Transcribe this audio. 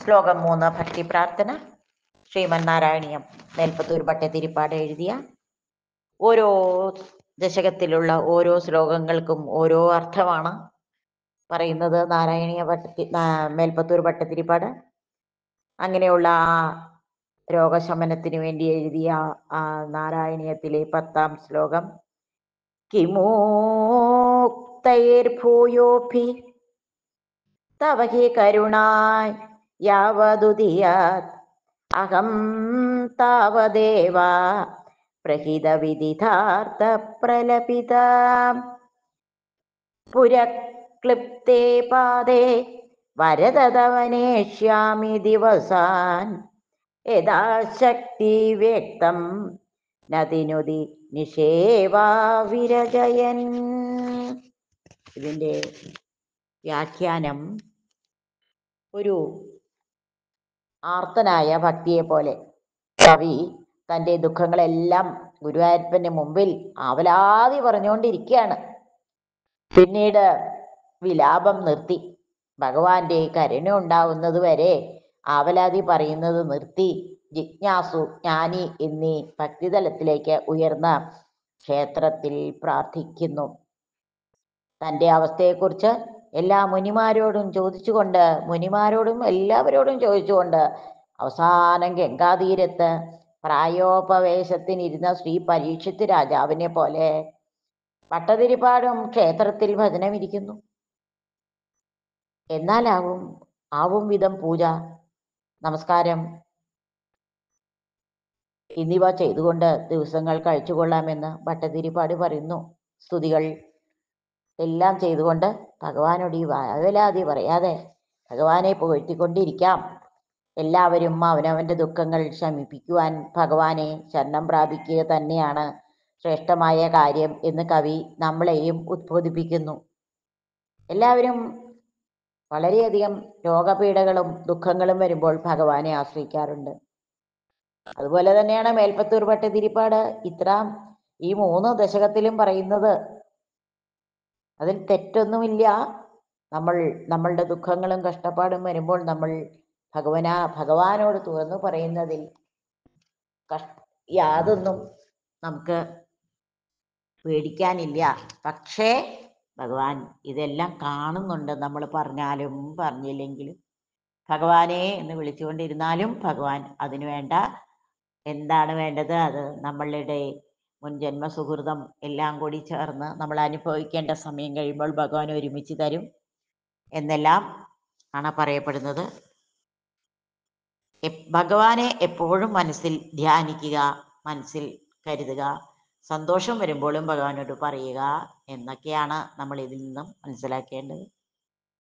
ശ്ലോകം 3 ഭക്തി പ്രാർത്ഥന. ശ്രീമന്നാരായണീയം മേൽപ്പത്തൂർ ഭട്ടതിരിപ്പാട് എഴുതിയ. ഓരോ ദശകത്തിലുള്ള ഓരോ ശ്ലോകങ്ങൾക്കും ഓരോ അർത്ഥമാണ് പറയുന്നത് നാരായണീയ മേൽപ്പത്തൂർ ഭട്ടതിരിപ്പാട്. അങ്ങനെയുള്ള ആ രോഗശമനത്തിന് വേണ്ടി എഴുതിയ ആ നാരായണീയത്തിലെ 10ാം ശ്ലോകം. കിമോക്തൈർഭൂയോഭി തവ ഹി കരുണായ് യാവദുദിയാത് അഹം താവദേവ പ്രഹിതവിദിതാർത്ഥ പ്രലപിത പുരക്ലിപ്തേ പാദേ വരദതവനേഷ്യാമി ദിവസാൻ യഥാശക്തി വ്യക്തം നതിനുതി നിഷേവാ വിരജയൻ. ഇതിൻ്റെ വ്യാഖ്യാനം: ഒരു ആർത്തനായ ഭക്തിയെ പോലെ കവി തൻ്റെ ദുഃഖങ്ങളെല്ലാം ഗുരുവായൂരപ്പൻ്റെ മുമ്പിൽ ആവലാതി പറഞ്ഞുകൊണ്ടിരിക്കുകയാണ്. പിന്നീട് വിലാപം നിർത്തി. ഭഗവാന്റെ കരുണ ഉണ്ടാവുന്നത് വരെ ആവലാതി പറയുന്നത് നിർത്തി ജിജ്ഞാസു, ജ്ഞാനി എന്നീ ഭക്തിതലത്തിലേക്ക് ഉയർന്ന ക്ഷേത്രത്തിൽ പ്രാർത്ഥിക്കുന്നു. തൻ്റെ അവസ്ഥയെക്കുറിച്ച് എല്ലാ മുനിമാരോടും എല്ലാവരോടും ചോദിച്ചുകൊണ്ട് അവസാനം ഗംഗാതീരത്ത് പ്രായോപവേശത്തിനിരുന്ന ശ്രീ പരീക്ഷിത്ത് രാജാവിനെ പോലെ ഭട്ടതിരിപ്പാടും ക്ഷേത്രത്തിൽ ഭജനമിരിക്കുന്നു. ആവും വിധം പൂജ, നമസ്കാരം എന്നിവ ചെയ്തുകൊണ്ട് ദിവസങ്ങൾ കഴിച്ചുകൊള്ളാമെന്ന് ഭട്ടതിരിപ്പാട് പറയുന്നു. സ്തുതികൾ എല്ലാം ചെയ്തുകൊണ്ട് ഭഗവാനോട് ഈ വാവലാതി പറയാതെ ഭഗവാനെ പുകഴ്ത്തിക്കൊണ്ടിരിക്കാം. എല്ലാവരും അവനവൻ്റെ ദുഃഖങ്ങൾ ശമിപ്പിക്കുവാൻ ഭഗവാനെ ശരണം പ്രാപിക്കുക തന്നെയാണ് ശ്രേഷ്ഠമായ കാര്യം എന്ന് കവി നമ്മളെയും ഉദ്ബോധിപ്പിക്കുന്നു. എല്ലാവരും വളരെയധികം രോഗപീഠകളും ദുഃഖങ്ങളും വരുമ്പോൾ ഭഗവാനെ ആശ്രയിക്കാറുണ്ട്. അതുപോലെ തന്നെയാണ് മേൽപ്പത്തൂർ ഭട്ടതിരിപ്പാട് ഈ 3 ദശകത്തിലും പറയുന്നത്. അതിൽ തെറ്റൊന്നുമില്ല. നമ്മളുടെ ദുഃഖങ്ങളും കഷ്ടപ്പാടും വരുമ്പോൾ നമ്മൾ ഭഗവാനോട് തുറന്നു പറയുന്നതിൽ യാതൊന്നും നമുക്ക് പേടിക്കാനില്ല. പക്ഷേ ഭഗവാൻ ഇതെല്ലാം കാണുന്നുണ്ട്. നമ്മൾ പറഞ്ഞാലും പറഞ്ഞില്ലെങ്കിലും ഭഗവാനെ എന്ന് വിളിച്ചുകൊണ്ടിരുന്നാലും ഭഗവാൻ അതിനു വേണ്ട എന്താണ് വേണ്ടത്, അത് നമ്മളുടെ മുൻജന്മ സുഹൃതം എല്ലാം കൂടി ചേർന്ന് നമ്മൾ അനുഭവിക്കേണ്ട സമയം കഴിയുമ്പോൾ ഭഗവാൻ ഒരുമിച്ച് തരും എന്നെല്ലാം ആണ് പറയപ്പെടുന്നത്. ഭഗവാനെ എപ്പോഴും മനസ്സിൽ ധ്യാനിക്കുക, മനസ്സിൽ കരുതുക, സന്തോഷം വരുമ്പോഴും ഭഗവാനോട് പറയുക എന്നൊക്കെയാണ് നമ്മൾ ഇതിൽ നിന്നും മനസ്സിലാക്കേണ്ടത്.